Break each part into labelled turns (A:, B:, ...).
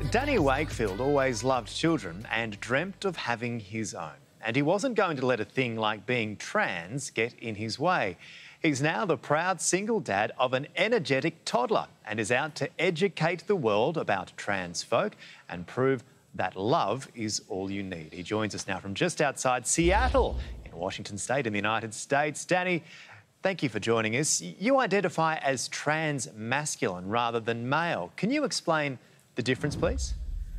A: Danny Wakefield always loved children and dreamt of having his own. And he wasn't going to let a thing like being trans get in his way. He's now the proud single dad of an energetic toddler and is out to educate the world about trans folk and prove that love is all you need. He joins us now from just outside Seattle in Washington State in the United States. Danny, thank you for joining us. You identify as trans masculine rather than male. Can you explain the difference, please?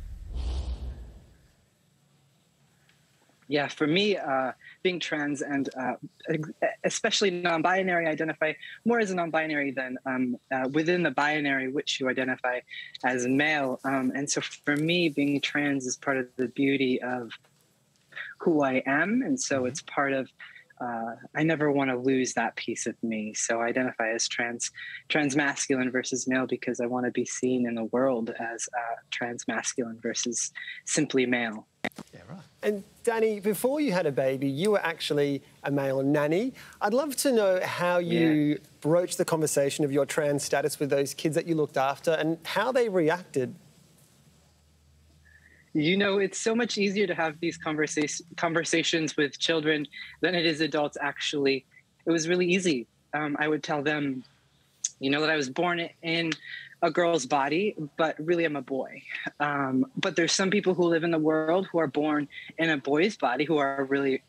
B: Yeah, for me, being trans and especially non-binary, I identify more as a non-binary than within the binary, which you identify as male. And so for me, being trans is part of the beauty of who I am. And so it's part of, I never want to lose that piece of me. So I identify as trans masculine versus male because I want to be seen in the world as trans masculine versus simply male.
A: Yeah, right.
C: And Danny, before you had a baby, you were actually a male nanny. I'd love to know how you broached the conversation of your trans status with those kids that you looked after and how they reacted.
B: You know, it's so much easier to have these conversations with children than it is adults, actually. It was really easy. I would tell them, you know, that I was born in a girl's body, but really I'm a boy. But there's some people who live in the world who are born in a boy's body who are really,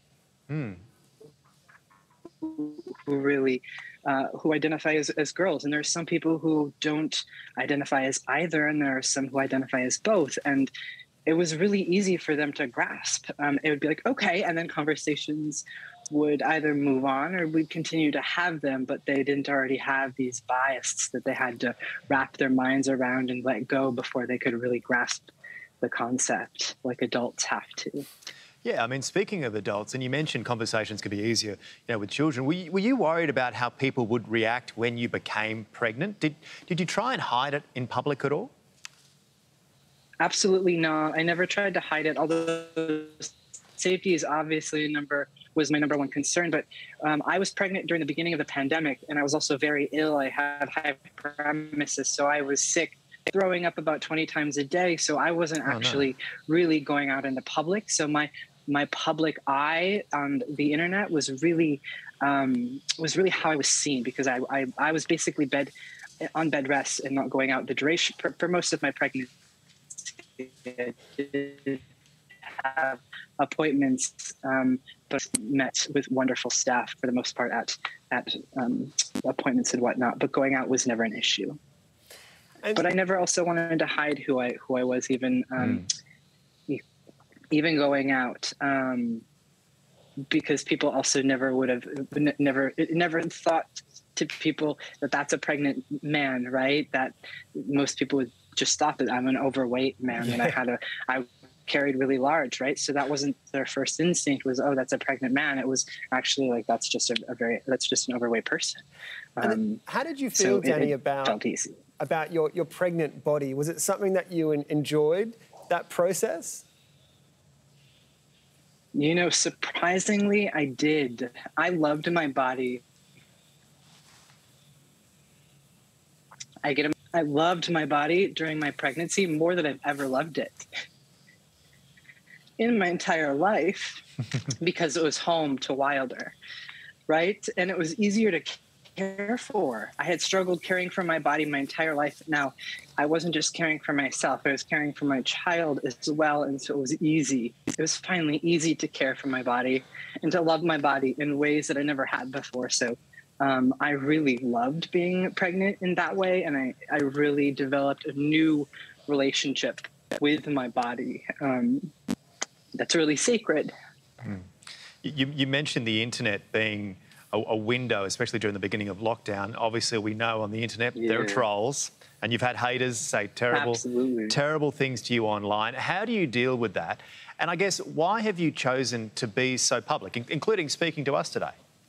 B: who identify as girls. And there's some people who don't identify as either, and there are some who identify as both. And it was really easy for them to grasp. It would be like, okay, and then conversations would either move on or we'd continue to have them, but they didn't already have these biases that they had to wrap their minds around and let go before they could really grasp the concept like adults have to.
A: Yeah, I mean, speaking of adults, and you mentioned conversations could be easier, you know, with children. Were you worried about how people would react when you became pregnant? Did you try and hide it in public at all?
B: Absolutely not. I never tried to hide it, although safety is obviously was my number one concern. But I was pregnant during the beginning of the pandemic, and I was also very ill. I had hyperemesis, so I was sick, throwing up about 20 times a day. So I wasn't actually really going out in the public. So my public eye on the internet was really how I was seen, because I was basically on bed rest and not going out the duration for most of my pregnancy. I did have appointments, but met with wonderful staff for the most part at appointments and whatnot. But going out was never an issue. But I never also wanted to hide who I was, even going out, because people also never thought to people that that's a pregnant man, right? That most people would just thought that I'm an overweight man and I carried really large, right? So that wasn't their first instinct was, oh, that's a pregnant man. It was actually like, that's just an overweight person.
C: How did you feel, Danny, about your pregnant body? Was it something that you enjoyed, that process?
B: You know, surprisingly, I did. I loved my body. I loved my body during my pregnancy more than I've ever loved it in my entire life because it was home to Wilder, right? And it was easier to care for. I had struggled caring for my body my entire life. Now, I wasn't just caring for myself, I was caring for my child as well. And so it was easy. It was finally easy to care for my body and to love my body in ways that I never had before. So I really loved being pregnant in that way, and I really developed a new relationship with my body that's really sacred.
A: You mentioned the internet being a window, especially during the beginning of lockdown. Obviously, we know on the internet there are trolls, and you've had haters say terrible things to you online. How do you deal with that? And I guess, why have you chosen to be so public, including speaking to us today?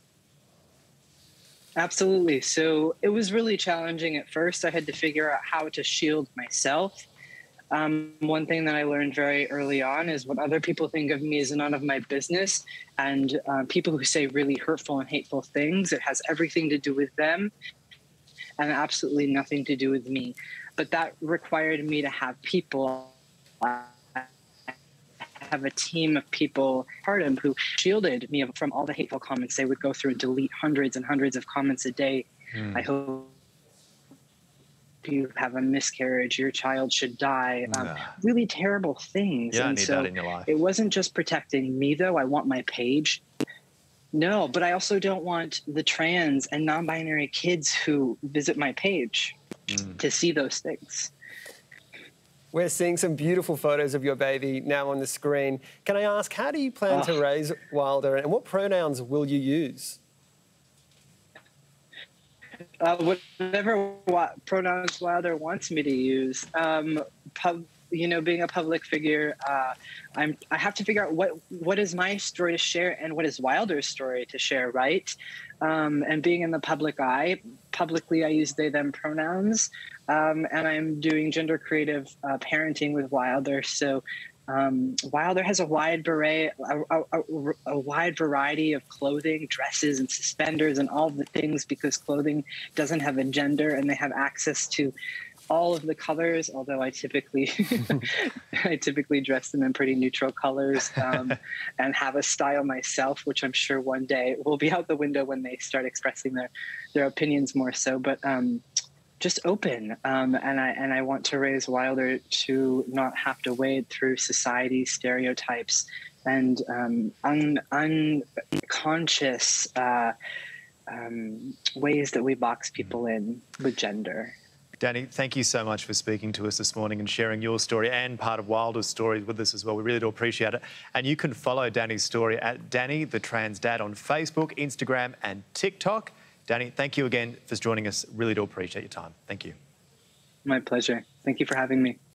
B: Absolutely. So it was really challenging at first. I had to figure out how to shield myself. One thing that I learned very early on is what other people think of me is none of my business. And people who say really hurtful and hateful things, it has everything to do with them and absolutely nothing to do with me. But that required me to have people I have a team of people, part of who shielded me from all the hateful comments. They would go through and delete hundreds and hundreds of comments a day. I hope you have a miscarriage, your child should die. Really terrible things.
A: You don't
B: and
A: need
B: so
A: that in your life.
B: It wasn't just protecting me, though. I want my page. No, but I also don't want the trans and non-binary kids who visit my page to see those things.
C: We're seeing some beautiful photos of your baby now on the screen. Can I ask, how do you plan to raise Wilder, and what pronouns will you use?
B: Whatever pronouns Wilder wants me to use. Being a public figure, I have to figure out what is my story to share and what is Wilder's story to share, right? And being in the public eye, publicly I use they, them pronouns, and I'm doing gender creative parenting with Wilder. So Wilder has a wide variety of clothing, dresses and suspenders and all the things, because clothing doesn't have a gender and they have access to all of the colors, although I typically dress them in pretty neutral colors and have a style myself, which I'm sure one day will be out the window when they start expressing their opinions more so. But just open, and I want to raise Wilder to not have to wade through society's stereotypes and unconscious ways that we box people in with gender.
A: Danny, thank you so much for speaking to us this morning and sharing your story and part of Wilder's story with us as well. We really do appreciate it. And you can follow Danny's story at Danny the Trans Dad on Facebook, Instagram and TikTok. Danny, thank you again for joining us. Really do appreciate your time. Thank you.
B: My pleasure. Thank you for having me.